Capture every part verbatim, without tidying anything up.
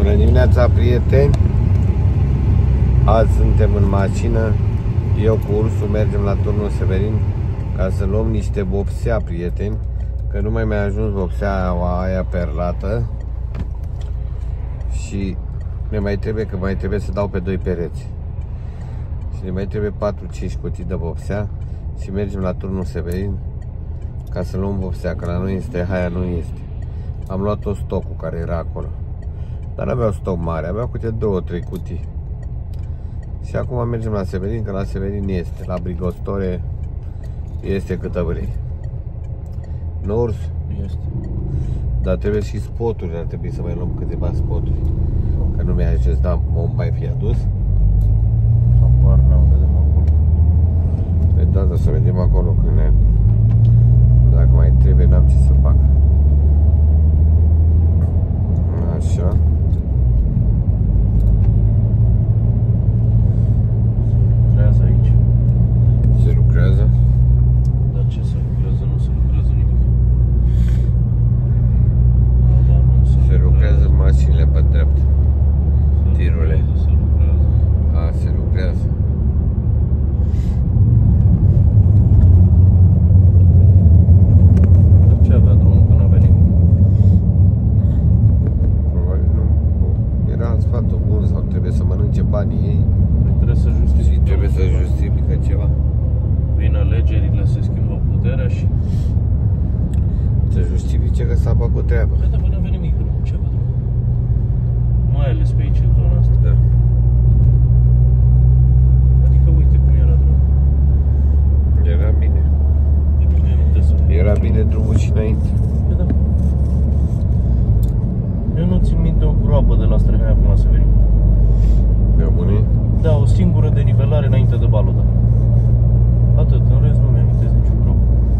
Bună dimineața, prieteni! Azi suntem în mașină. Eu cu Ursul mergem la Turnul Severin ca să luăm niște vopsea, prieteni, că nu mai mi-a ajuns vopsea aia perlată și ne mai trebuie, că mai trebuie să dau pe doi pereți și ne mai trebuie patru cinci cutii de vopsea și mergem la Turnul Severin ca să luăm vopsea, că la noi este haia, nu este. Am luat tot stocul care era acolo, dar aveau stoc mare, aveau câte două, trei cutii. Și acum mergem la Severin, că la Severin este, la Brigostore este câtă vrei. Nu, Urs? Este. Dar trebuie și spoturi, ar trebui să mai luăm câteva spoturi, că nu mi-a zis, da, mă mai fi adus. Apar, n-am vedem acolo. Păi da, dar să vedem acolo când ne... Dacă mai trebuie, n-am ce să fac. Așa. Se lucrează aici. Se lucrează? Dar ce se lucrează? Nu se lucrează nimic. Da, da, nu se, Se lucrează mașinile pe dreapta. Tirule. Se lucrează. A, se lucrează. De ce avea drumul când a venit? Probabil nu. Era asfaltul bun sau trebuie să mănânce banii ei. Păi trebuie să justifice. Și trebuie să justifică ceva. Vin alegerile, se schimbă puterea și... Să justifice că s-a făcut treaba. Păi da, bă, n-avea nimic drumul. Ce avea drumul? Mai ales pe aici, în zona asta. Da. Adică uite cum era drumul. Era bine. Era bine drumul și înainte. Păi da. Eu nu țin minte o groapă de la Străhaia până la Severin. Pe bune? Da, o singură denivelare înainte de Baloda. Atât, în rest nu mi-am amintesc niciun groapă.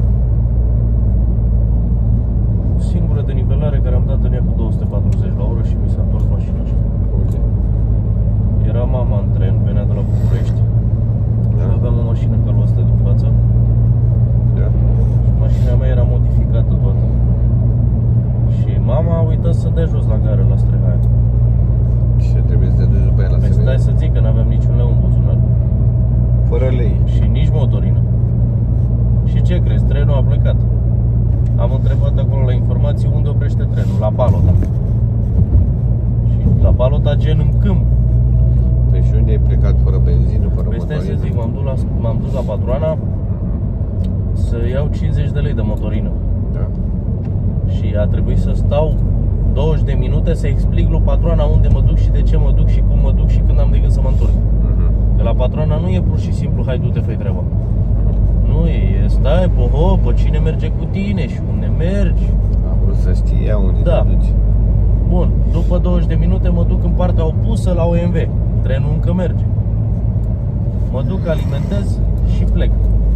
O singură denivelare care am dat în ea cu două sute patruzeci la oră și mi s-a întors mașina așa. Uite. Era mama în tren, venea de la București. Da? Și aveam o mașină ca lui asta din față. Da. Și mașina mea era modificată toată. Și mama a uitat să dea jos la gară la Străhaia. Și trebuie să te duci după ea la Păi Severin. stai să zic că n-aveam niciun leu în buzunar. Fără lei. Și nici motorină. Și ce crezi? Trenul a plecat. Am întrebat acolo la informații unde oprește trenul, la Balota. Și la Balota gen în câmp. Păi și unde ai plecat fără benzină, fără Păi stai motorină? să zic, m-am dus la, m-am dus la Patroana să iau cincizeci de lei de motorină. Da. Și a trebuit să stau douăzeci de minute să explic lui Patroana unde mă duc și de ce mă duc și cum mă duc și când am de gând să mă întorc. Uh-huh. Că la Patroana nu e pur și simplu hai du-te, fă-i treaba. Nu e, e stai pe hopă, cine merge cu tine și unde mergi. Am vrut să știi ea unde Da. te duci. Bun, după douăzeci de minute mă duc în partea opusă la O M V. Trenul încă merge. Mă duc, alimentez și plec.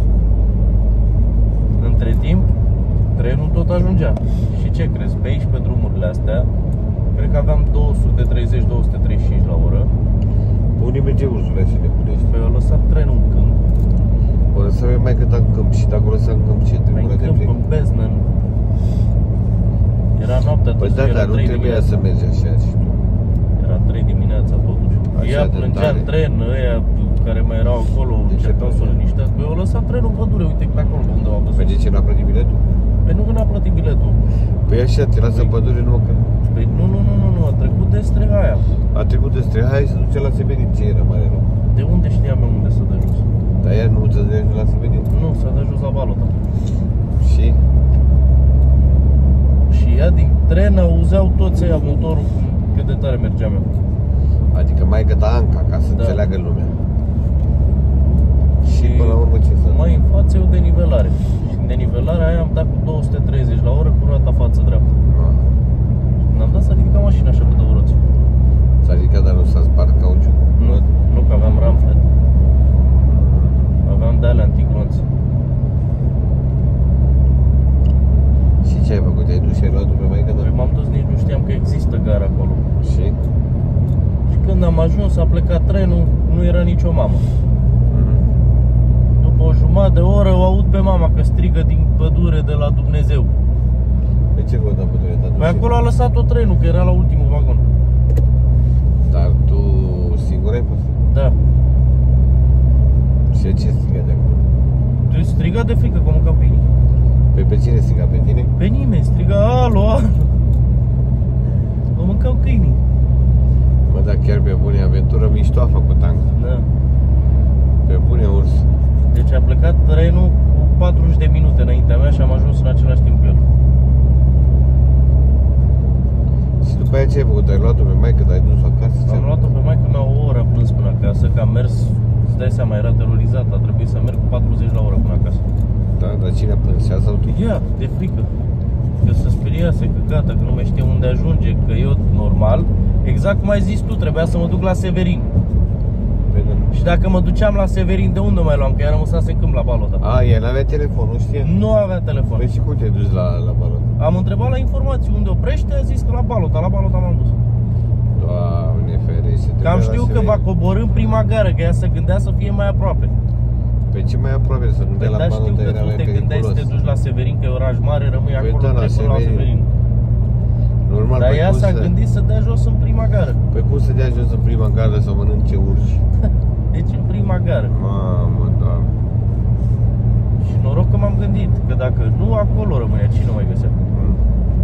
Între timp, trenul tot ajungea. Și ce crezi? Pe aici, pe drumurile astea, cred că aveam două sute treizeci - două sute treizeci și cinci la oră. Unde merge Ursula și nebunești? Păi a lăsat trenul în câmp. O lăsăm mai cât în câmp și dacă o lăsăm în câmp ce? Mai Drumul în de câmp, plin? în beznă. în- Era noaptea, Păi da, era dar nu trei trebuia dimineața. să mergi așa și tu. Era trei dimineața totuși. Așa Ea de plângea în tare. tren, ăia care mai erau acolo, De ce încercau să o plângea? liniștească. Păi au lăsat trenul în pădure, uite pe acolo unde au Păi văzut. de ce n-a plătit biletul? Păi nu că n-a plătit biletul. Păi așa, te lasă în pădure numai că Păi nu, nu, nu, nu, nu, a trecut de Străhaia. a trecut de Străhaia și se duce la Severin. Ce era mare rău? De unde știam eu unde să dă jos? Dar ea nu se duce la Severin. Nu, s-a dat jos la Balota. Și? Și ea din tren auzeau toți ăia motorul cum, cât de tare mergeam eu. Adică mai ta Anca, ca să Da. înțeleagă lumea. Și până la urmă ce să... Mai în față e o denivelare. Și în denivelarea aia am dat cu două sute treizeci la oră cu roata față dreaptă. Ah. N-am dat să ridica mașina așa pe două roți. S-a ridicat, dar nu s-a spart cauciuc. Nu, nu că aveam ramflet. Aveam de-alea antiglonți. Și ce ai făcut? Te-ai dus și ai luat pe maică ta? Păi m-am dus, nici nu știam că există gara acolo. Și? Și când am ajuns, a plecat trenul, nu era nicio mamă. Mhm. După o jumătate de oră o aud pe mama că strigă din pădure de la Dumnezeu. Pe ce căuta pădurea ta? Păi acolo a lăsat-o trenul, că era la ultimul vagon. chiar pe bune, aventură mișto a făcut tank. Da. Pe bune, urs. Deci a plecat trenul cu patruzeci de minute înaintea mea și am ajuns în același timp cu el. Și după aia ce ai făcut? Ai luat-o pe maică, ai dus-o acasă? Am luat-o pe maică mea o oră plâns până acasă, că am mers, îți dai seama, era terorizat, a trebuit să merg cu patruzeci la oră până acasă. Da, dar cine a plâns? Ea sau tu? Ea, de frică. Că se speriase, că gata, că nu mai știe unde ajunge, că eu, normal, exact cum ai zis tu, trebuia să mă duc la Severin. Bine. Și dacă mă duceam la Severin, de unde mai luam? Că ea rămăsase în câmp la Balota. A, el avea telefon, nu știe? Nu avea telefon. Păi și cum te-ai dus la, la Balota? Am întrebat la informații unde oprește, a zis că la Balota, la Balota m-am dus. Doamne ferește, Că am știut că va coborî în prima gară, că ea se gândea să fie mai aproape. Pe ce mai aproape, să nu Păi de la da, știu Balota că era tu mai te gândeai să te periculos. duci la Severin, că e oraș mare, rămâi Păi acolo da, la trei până la Severin. Severin. Normal, Dar păi ea cum s-a să- gândit să dea jos în prima gară. Păi cum să dea jos în prima gară să mănânce urși? Deci în prima gară. Mamă, doamne. Și noroc că m-am gândit, că dacă nu, acolo rămânea, cine o mai găsea. Mm.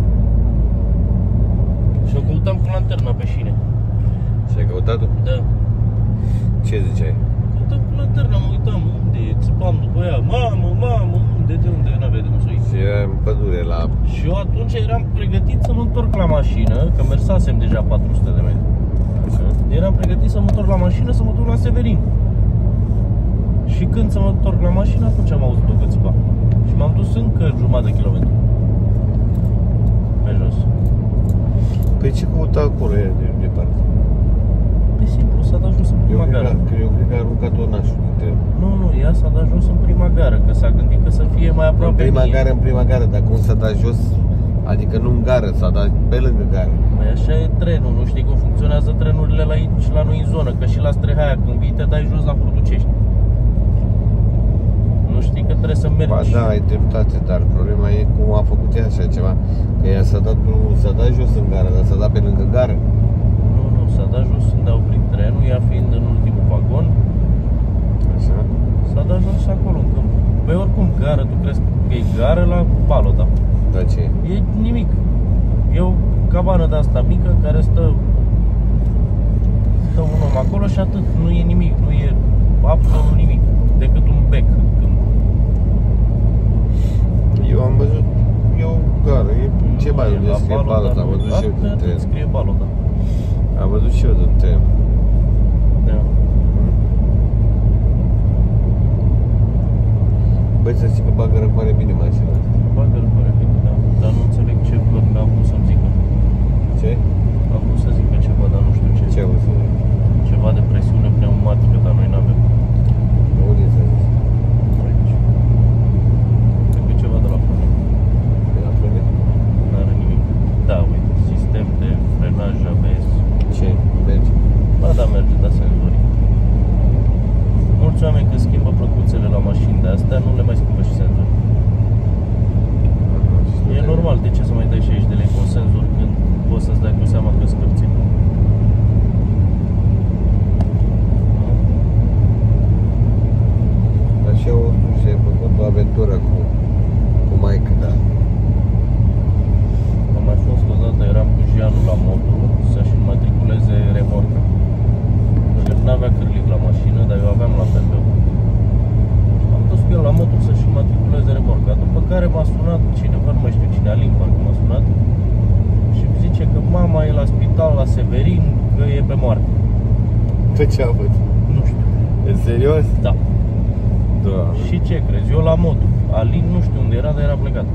Și o căutam cu lanterna pe șine. Și ai căutat-o? Da. Ce ziceai? Căutam cu lanterna, mă uitam unde e, țipam după ea, mamă, mamă, unde, de unde, n-avea de unde să o iei. Și era în pădure la... Și eu atunci eram pregătit să mă întorc la mașină, că mersasem deja patru sute de metri. Așa. Eram pregătit să mă întorc la mașină, să mă duc la Severin. Și când să mă întorc la mașină, atunci am auzit-o că țipa. Și m-am dus încă jumătate de kilometru pe jos. Păi ce căuta acolo ea de departe? Pe simplu, s-a dat jos în Eu prima cred, gară. că, eu cred că a aruncat-o nașul din tren. Nu, nu, ea s-a dat jos în prima gară, că s-a gândit că să fie mai În aproape prima mie. gară, în prima gară, dar cum s-a dat jos? Adică nu în gară, s-a dat pe lângă gară. Păi așa e trenul, nu știi cum funcționează trenurile la aici, la noi în zonă, că și la Strehaia când vii te dai jos la Hurducești. Nu știi că trebuie să mergi. Ba da, ai dreptate, dar problema e cum a făcut ea așa ceva. Că ea s-a dat drumul, s-a dat jos în gară, dar s-a dat pe lângă gară. Nu, nu, s-a dat jos când a oprit trenul, ea fiind în ultimul vagon, Așa? s-a dat jos acolo în câmp. Păi oricum, gară, tu crezi că e gară la Balota? Da, ce e? E nimic. E o cabană de asta mică în care stă stă un om acolo și atât. Nu e nimic, nu e absolut nimic, decât un bec în câmp. Eu am văzut, eu gară, e ce mai E unde la scrie Balota, am văzut și eu din Atât tren. scrie Balota. Am văzut și eu din tren. Da. Băi, să zic că bagă răcoare bine mașina asta. Bagă răcoare bine, da. Dar nu înțeleg ce a vrut să-mi zică. Ce? A vrut să zică ceva, dar nu știu ce. Ce a vrut să zic? Ceva de presiune pneumatică, dar noi n-avem. Unde s-a zis? Aici. Cred că e ceva de la frână. De la frâne? N-are nimic. Da, uite, sistem de frenaj A B S. Ce? Merge? Ba da, merge, dar senzorii. Mulți oameni când schimbă plăcuțele la mașini de astea, nu le mai schimbă și senzorii. E normal, de ce să mai dai șaizeci de lei pe un senzor când poți să-ți dai cu seama că scârții? Așa o și ai făcut o aventură cu, cu maică, da. Am mai fost odată, eram cu Jeanu la moto să-și înmatriculeze remorca. Și el n-avea cârlic la mașină, dar eu aveam la P P. Am dus cu el la moto să-și înmatriculeze remorca. După care m-a sunat cineva, nu mai știu cine, Alin parcă m-a sunat, și îmi zice că mama e la spital la Severin, că e pe moarte. Pe ce a avut? Nu știu. E serios? Da. Da. Și ce crezi? Eu la moto. Alin nu știu unde era, dar era plecat.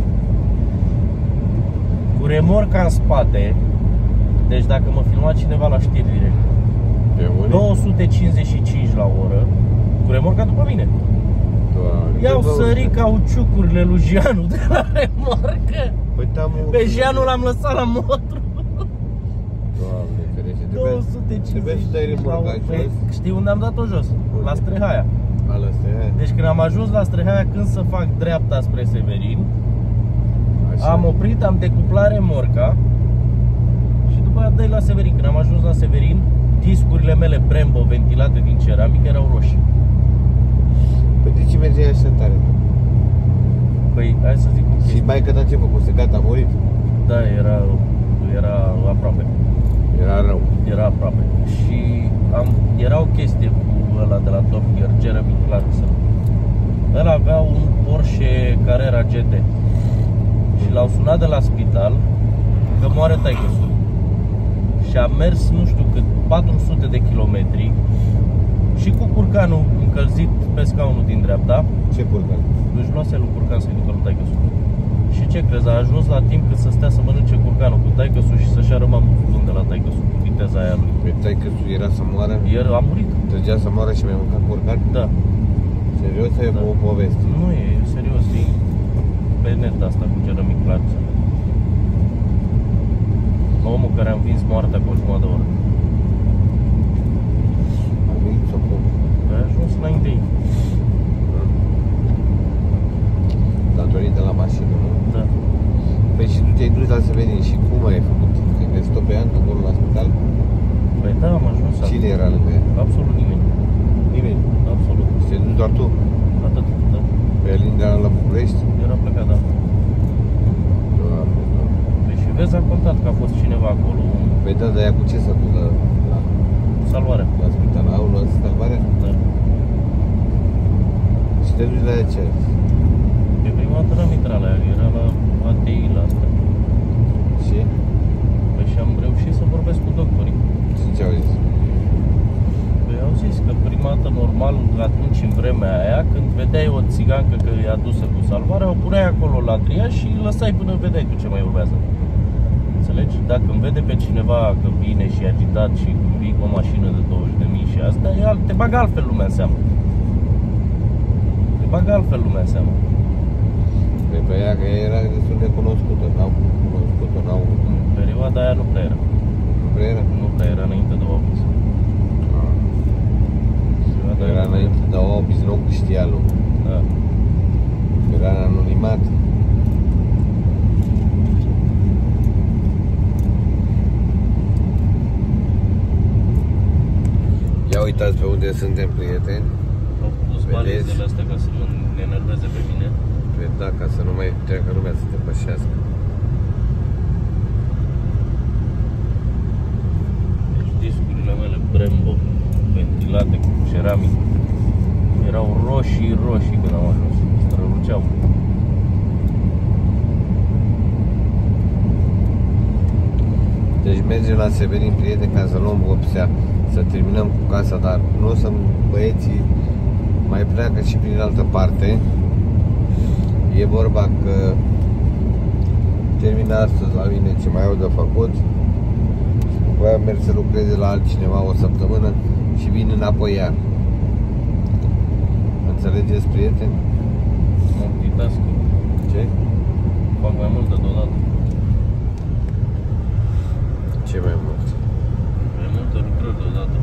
Cu remorca în spate. Deci dacă mă filma cineva la știri direct, Pe unde? două sute cincizeci și cinci la oră, cu remorca după mine. Doamne, I-au pe sărit douăzeci. cauciucurile lui Jeanu de la remorcă. Păi te-am Pe Jeanu l-am lăsat la motor. Doamne, ferește. două sute Trebuia să dai cincizeci la remorca oră. jos. Păi, știi unde am dat-o jos? Unde? La Strehaia. Ala asta e. Deci când am ajuns la Strehaia, când să fac dreapta spre Severin, Așa. am oprit, am decuplat remorca și după aia dai la Severin. Când am ajuns la Severin, discurile mele Brembo ventilate din ceramică erau roșii. Păi de ce mergeai așa tare? Păi, hai să zic cum Și maică ta ce făcuse? Gata, a murit? Da, era, era aproape. Era rău. era aproape. Și am, era o chestie cu ăla de la Top Gear, Jeremy Clarkson. El avea un Porsche Carrera G T și l-au sunat de la spital că moare taică-sul. Și a mers nu știu cât, patru sute de kilometri și cu curcanul încălzit pe scaunul din dreapta. Ce curcan? Își luase lui curcan să-i ducă lui taică-sul. Și ce crezi, a ajuns la timp cât să stea să mănânce curcanul cu taică-sul și să-și ară mamul cu de la taică-sul, cu viteza aia lui. Pe taică-sul era să moară? El a murit. Trăgea să moară și mi-a mâncat curcan? Da. Serios, e Da. o poveste? Nu e, e serios, e pe net asta cu Jeremy Clarkson. Omul care a învins moartea cu o jumătate de oră. A venit sau cum? A ajuns înainte ei. Datorită la mașină, nu? Da. Păi și tu te-ai dus la Severin și cum ai făcut? Ai găsit-o pe Anca acolo la spital? Păi da, am ajuns. Cine era lângă ea? Absolut nimeni. Nimeni. Absolut. Și te-ai dus doar tu? Atât, da. Pe Alin de la București? Era plecat, da. Doamne, Doamne. Păi și vezi, a contat că a fost cineva acolo, un Păi da, dar ea cu ce s-a dus la, la, salvare. la spital? Au luat salvarea? Da. Și te duci la ea ce? Pe prima dată la Mitrala, era la A T I la asta. Și? Păi și am reușit să vorbesc cu doctorii. Și ce au zis? Păi au zis că prima dată normal, atunci în vremea aia, când vedeai o țigancă că e adusă cu salvare, o puneai acolo la triaj și îl lăsai până vedeai tu ce mai urmează. Înțelegi? Dacă îmi vede pe cineva că vine și e agitat și vii cu o mașină de douăzeci de mii și asta, e alt, te bagă altfel lumea în seamă. Te bagă altfel lumea în seamă. Păi pe ea că era destul de cunoscută, n-au cunoscută, n-au... În perioada aia nu prea era. Nu prea era? Nu prea era înainte de Obis. Era înainte de Obis, nu știa lumea. Da. Era în anonimat. Ia uitați pe unde suntem, prieteni. Au pus balizele astea ca să mă enerveze pe mine. Pe da, ca să nu mai treacă lumea să te pășească. Deci discurile mele Brembo, ventilate cu ceramic, erau roșii, roșii când am ajuns, străluceau. Deci mergem la Severin, prieteni, ca să luăm vopsea, să terminăm cu casa, dar nu o să băieții mai pleacă și prin altă parte. E vorba că termină astăzi la mine ce mai au de făcut. Voiam merg să lucreze la altcineva o săptămână și vin înapoi iar. Înțelegeți, prieteni? Multitasking. Ce? Fac mai multe deodată. Ce mai mult? Mai multe lucrări deodată.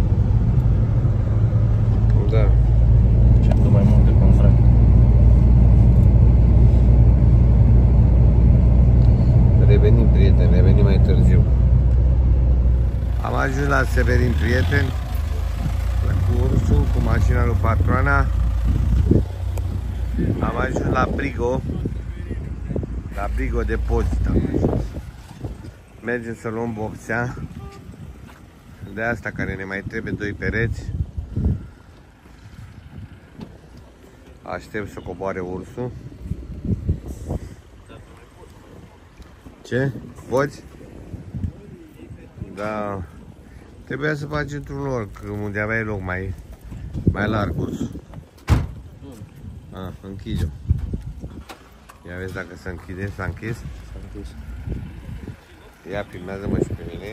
Da. Acceptă mai multe contracte. Revenim, prieteni, revenim mai târziu. Am ajuns la Severin, prieteni, cu ursul, cu mașina lui patroana. Am ajuns la Brigo, la Brigo Depozit am ajuns. Mergem să luăm boxea, de asta care ne mai trebuie doi pereți. Aștept să coboare ursul. Ce? Poți? Da. Trebuia să faci într-un loc unde aveai loc mai, mai larg ursul. Ah, închide-o. Ia vezi dacă se închide, s-a închis. S-a închis. Ia, filmează-mă și pe mine.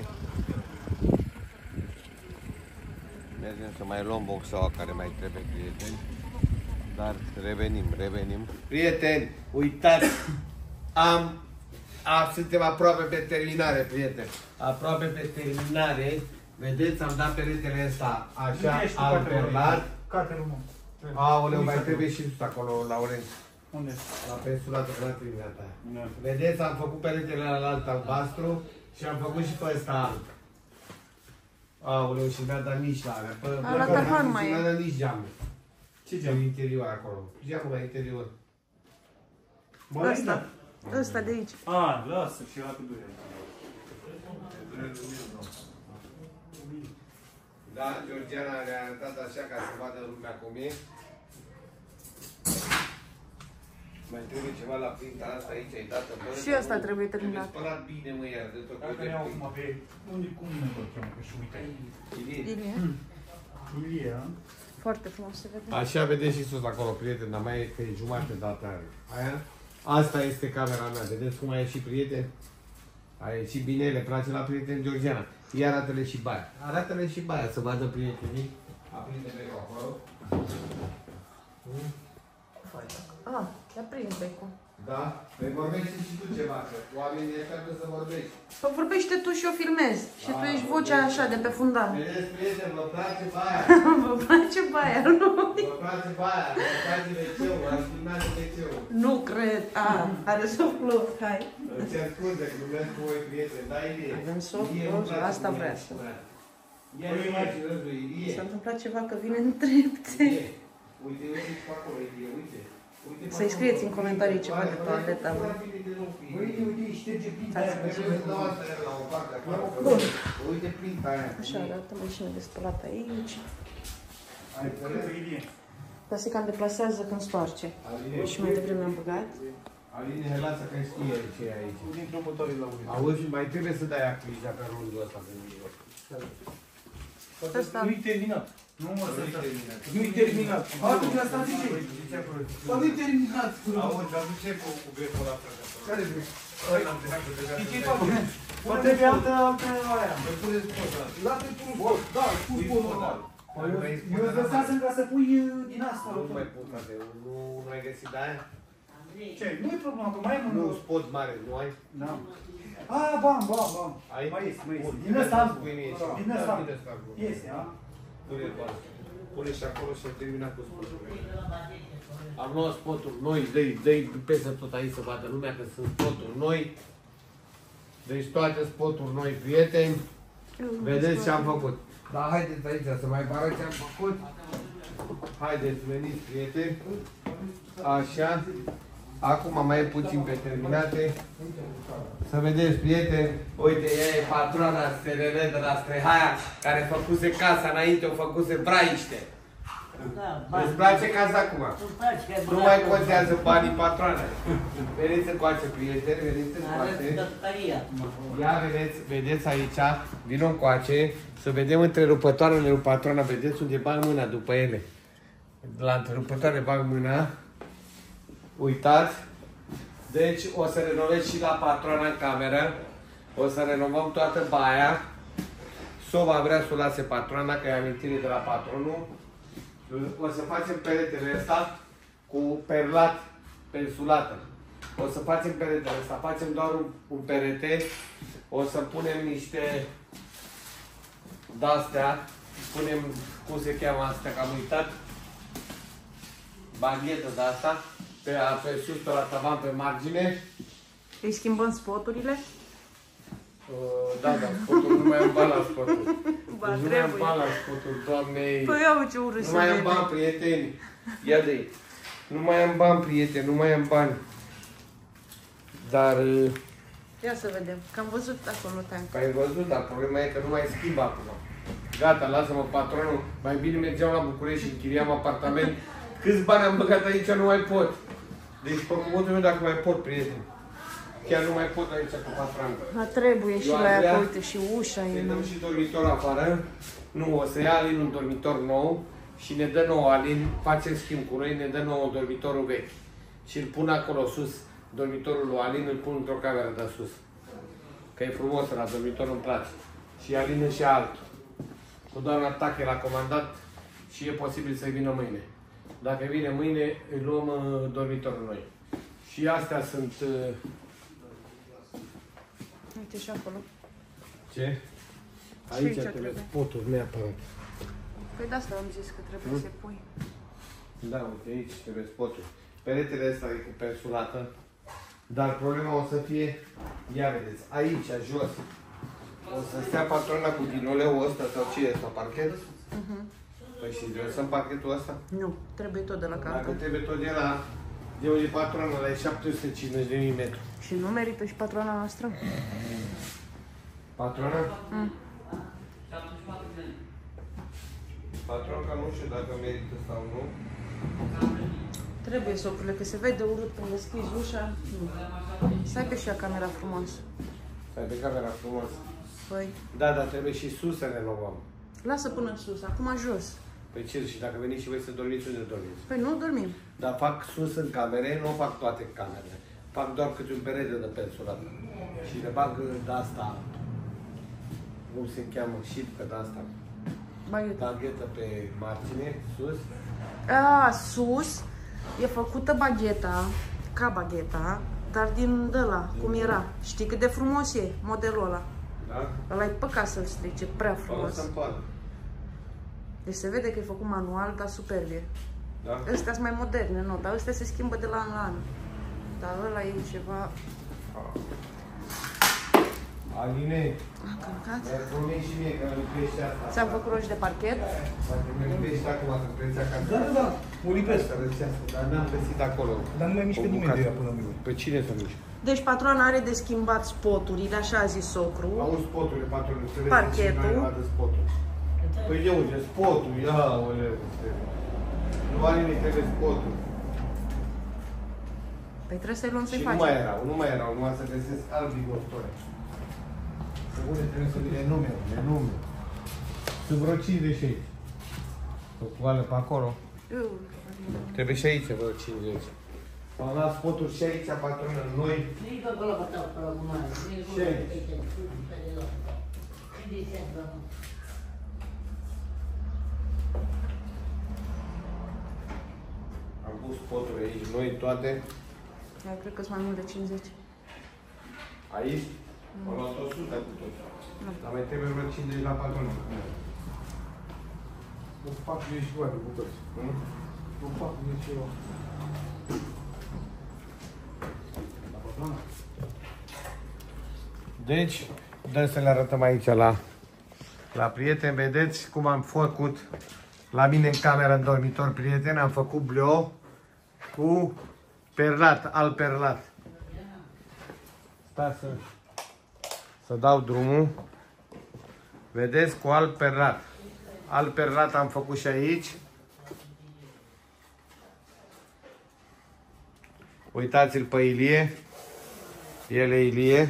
Mergem să mai luăm boxeaua care mai trebuie, prieteni. Dar revenim, revenim. Prieteni, uitați, am, am, suntem aproape pe terminare, prieteni. Aproape pe terminare. Vedeți, am dat peretele ăsta așa, alternat. Cartelul meu. Aoleu, mai trebuie și sus acolo, Laurenț. Unde? La pensulat de la Trinitatea. Vedeți, am făcut peretele la alt albastru și am făcut și pe ăsta alb. Aoleu, și mi-a dat nici la alea. La Tarhan mai e. Nu mi-a dat nici geamul. Ce geam? În interior acolo. Geamul la interior. Ăsta. Ăsta de aici. A, lasă și la cu dure. Da, Georgiana le-a arătat așa ca să vadă lumea cum e. Mai trebuie ceva la printa asta aici, ai dat bă. Și asta trebuie terminat. Trebuie spălat bine, mă, iar de tot. Dacă ne-au acum pe... Unde, cum ne tot cheamă? Că și uite. Ilie. Ilie. Ilie, a? Foarte frumos se vede. Așa vedeți și sus acolo, prieten, dar mai e că e jumătate dată aia. Asta este camera mea, vedeți cum a ieșit, prieten? A ieșit bine, le place la prieten Georgiana. Ia arată-le și baia. Arată-le și baia să vadă prietenii. Aprinde becul acolo. Ah, te-a prins becul. Da? Păi vorbește și tu ceva, că oamenii ăștia trebuie să vorbești. Păi vorbește tu și eu filmez. Și Da, tu ești vocea așa de pe fundal. Vedeți, prieten, vă place baia. Vă place baia, nu? Vă place baia, vă place veceul, ați filmat veceul. Nu cred. Ah, are soft close, hai. Îți cer scuze că numesc cu voi, prieteni, da, Ilie? Avem soft Ilie, close, nu place asta cum vrea e. să- Ia imagine, război, Ilie. S-a întâmplat ceva că vine în trepte. Ilie. Uite, uite pe acolo, Ilie, uite. Uite pe Să-i acolo. scrieți în comentarii ceva de Hai, toaleta, hai, mă. hai, bine de loc, Ilie. Uite, uite, șterge pinta Hai aia. să Trebuie să dau asta iar la o parte acolo. Bun. Uite printa aia. Așa arată mașina de spălat aici. Hai, câtă Ilie? Clasica deplasează când stoarce. Aline, Și mai devreme am băgat. Aline, hai, lasă că știe ce e aici. Dintr-o motorii la urmă. Auzi, mai trebuie să dai actriza pe rundul ăsta pe mijloc. Asta. Nu-i terminat. Nu mă să Nu-i terminat. Nu-i terminat. Atunci asta zice. Bă, nu-i terminat. Auzi, aduce cu becul ăla. Care vrei? De ce faci? Bă, trebuie altă, altă aia. Îl puneți pot ăla. Lasă-i pun pot. Da, pun ponul ăla. Eu îți lăsasem ca să pui din asta. Nu mai pun, frate. Nu, nu ai găsit de aia? Ce? Nu e problema, că mai am Nu, un... spot mare, nu ai? Da. Ah, bam, bam, bam. Ai? Mai este, mai este. Bun. Din ăsta am. Pui mie și Din ăsta am. Din ăsta am. Este, a? Pune-l pe ăla. Pune și acolo și am terminat cu spotul. Am luat spoturi noi, dă-i, dă-i peste tot aici să vadă lumea că sunt spoturi noi. Deci toate spoturi noi, prieteni. Vedeți ce am făcut. Dar haideți aici să mai vă arăt ce am făcut. Haideți, veniți, prieteni. Așa. Acum mai e puțin pe terminate. Să vedeți, prieteni. Uite, ea e patrona S R L de la Strehaia, care făcuse casa înainte, o făcuse braiște. Da, Îți place casa acum? îmi place că ai Nu băgat mai o- contează banii patroane. Veniți încoace, prieteni, veniți Arăt încoace. datoria acum. Ia vedeți, vedeți aici, vino încoace, să vedem întrerupătoarele lui patrona, vedeți unde bag mâna după ele. La întrerupătoare bag mâna. Uitați. Deci o să renovez și la patrona în cameră. O să renovăm toată baia. Sova vrea să o lase patrona, că e amintire de la patronul. O să facem peretele ăsta cu perlat, pensulată. O să facem peretele ăsta, facem doar un, un perete. O să punem niște de-astea. Punem, cum se cheamă astea, că am uitat. Baghetă de asta. Pe, pe sus, pe la tavan, pe margine. Îi schimbăm spoturile? Uh, da, da, spotul, nu mai am bani la spotul. Ba, Deci nu mai am trebuie. bani la spotul, doamnei. Păi iau ce urât Nu să mai am vede. bani, prieteni. Ia de aici. Nu mai am bani, prieteni, nu mai am bani. Dar, uh, Ia să vedem, că am văzut acolo tank. ai văzut, dar problema e că nu mai schimb acum. Gata, lasă-mă patronul. Mai bine mergeam la București și închiriam apartament. Câți bani am băgat aici, nu mai pot. Deci, pe cuvântul meu, dacă mai pot, prieteni. Chiar nu mai pot aici cu patronul. A, trebuie și Eu la aș ea, vrea că uite, și ușa Să e. dăm și dormitor afară. Nu, o să ia Alin un dormitor nou și ne dă nou Alin, face schimb cu noi, ne dă nou dormitorul vechi. Și îl pun acolo sus, dormitorul lui Alin, îl pun într-o cameră de sus. Că e frumos la dormitor, îmi place. Și Alin și altul. Cu doamna Tache l-a comandat și e posibil să vină mâine. Dacă vine mâine, îi luăm uh, dormitorul noi. Și astea sunt... Uh, Uite și acolo. ce? Și Aici aici trebuie trebuie. spoturi neapărat. Păi de asta am zis că trebuie să pui. Da, uite, aici trebuie spotul. Peretele ăsta e cu pensulată, dar problema o să fie, ia vedeți, aici, jos, o să stea patrona cu linoleul ăsta sau ce e ăsta, parchet? Uh-huh. Păi și lăsăm parchetul ăsta? Nu, trebuie tot de la Dacă canton. trebuie tot de la, de unde e patrona, la șapte sute cincizeci de milimetri. Și nu merită și patrona noastră? Patrona? Mm. Patronca nu știu dacă merită sau nu. Trebuie, socrule, că se vede urât când deschizi ușa. Nu. Să ai pe și ea camera frumoasă. Să ai pe camera frumos. Păi, Da, dar trebuie și sus să renovăm. lasă până în sus, acum jos. Păi ce, și dacă veniți și voi să dormiți, unde dormiți? Păi nu dormim. Dar fac sus în camere, nu fac toate camerele. Fac doar câte un perete de pensurat. Și le bag de asta, cum se cheamă, sheet pe de asta, Baghetă. baghetă pe margine, sus. A, sus e făcută bagheta, ca bagheta, dar din ăla, cum era. Știi cât de frumos e modelul ăla? Da? Ăla e păcat să-l strice, prea Frumos. frumos. Să-mi poară. Deci se vede că e făcut manual, dar superb e. Da? Astea sunt mai moderne, nu, dar astea se schimbă de la an la an. Dar ăla e ceva... Aline, A, călcat. mi-ar promit și mie că îmi crește asta. Ți-am făcut roșii de parchet? Poate mi lipești acum să crește acasă. Da, da, da, o lipesc. Să răcească, dar n-am găsit acolo. Dar nu mai mișcă o nimeni bucată. de ea până în mine. Pe cine să mișcă? Deci patroana are de schimbat spoturile, așa a zis socru. Auzi spoturile, patronul, să vezi Parchetul. cine vadă spotul. Păi de unde? Spotul, ia, oleu. Nu are nimic, trebuie spotul. Păi trebuie să-i luăm Și să-i nu mai facem. erau, nu mai erau, numai să găsesc albi gostore. Unde trebuie să le nume, le nume. Sunt vreo cincizeci. O coală pe acolo. Eu, Trebuie și aici vreo cincizeci. Am luat spoturi și aici, patronă, noi. Nu-i pe acolo, pe tău, pe la bunoare. Nu-i Ce? pe de loc. Nu-i de seacă, mă. Am pus spoturi aici, noi toate. eu cred că sunt mai mult de cincizeci. Aici. Am luat o sută cu tot. Nu. Dar mai trebuie vreo cincizeci la patronă. Nu fac nici ceva de bucăți. Nu fac nici ceva. La patronă? Deci, dăm să le arătăm aici la, la prieteni. Vedeți cum am făcut la mine în cameră, în dormitor, prieteni. Am făcut bleu cu perlat, al perlat. Stai să, să dau drumul. Vedeți, cu al perlat. Al perlat am făcut și aici. Uitați-l pe Ilie. El e Ilie.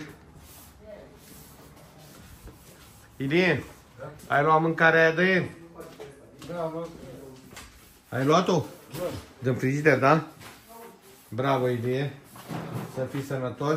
Ilie, da? Ai luat mâncarea aia de ieri? Da, am luat. Ai luat-o? Da. Din frigider, da? Bravo, Ilie. Să fii sănătos.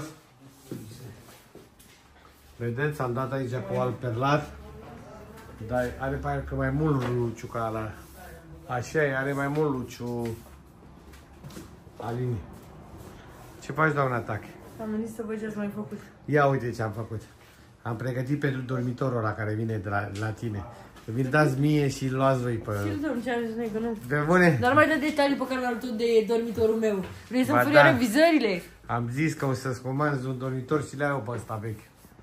Vedeți, am dat aici cu alt perlat. Dar are parcă mai mult luciu ca la... Așa e, are mai mult luciu. Aline. Ce faci, doamna Tache? Am venit să văd ce ați mai făcut. Ia uite ce am făcut. Am pregătit pentru dormitorul ăla care vine de la, la tine. Vi-l dați mie și îl luați voi pe... Și-l dăm, ce am zis noi, că nu. Pe bune? Dar nu mai dă detalii pe care le-am tu de dormitorul meu. Vrei să-mi Ba furi da. revizările? Am zis că o să-ți comanzi un dormitor și le iau pe ăsta vechi.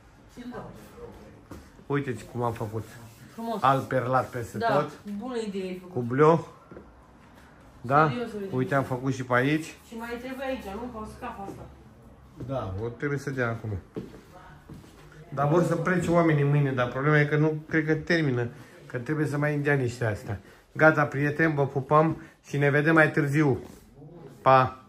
Uite cum am făcut. Frumos. Al perlat peste Da, tot. bună idee ai făcut. Cu bleu. Da? Serios, uite. Uite, am făcut și pe aici. Și mai trebuie aici, nu? Ca o scafă asta. Da, o trebuie să dea acum. Dar vor să plece oamenii mâine, dar problema e că nu cred că termină. Că trebuie să mai îndea niște astea. Gata, prieteni, vă pupăm și ne vedem mai târziu. Pa!